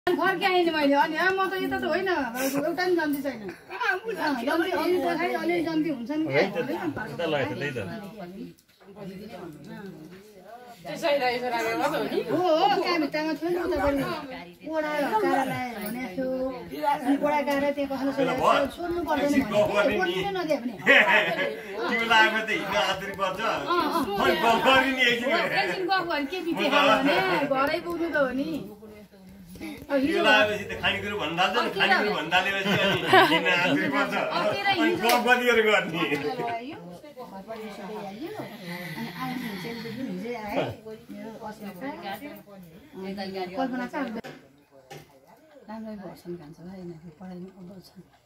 फर्काएँ नि मैले अनि म त यता त होइन एउटा नि जन्ती छैन जन्ती अलि पछाडि अलि जन्ती हुन्छ नि हो काभित्तामा थियो नि उतापट्टि कोडा कारा लायो भने थियो अनि कोडा कारा त्यहाँ कसले सोध्नु पर्दैन भने नदिए भने तिमी लागेको त हिँड्न आतरी पर्छ अनि गफ गर्ने नि एकछिन गफ गर्ने के बिते खायो भने घरै पुग्नु त हो नि यो लागेपछि त खानेकुरो भन्दा नि खानेकुरो भन्दालेपछि अनि हिँड्न आतरी पर्छ अनि गफ गरिएर गर्ने कल्पना चाहिँ राम्रै भर्छन् खान्छ पढाइमा अब्बल छन्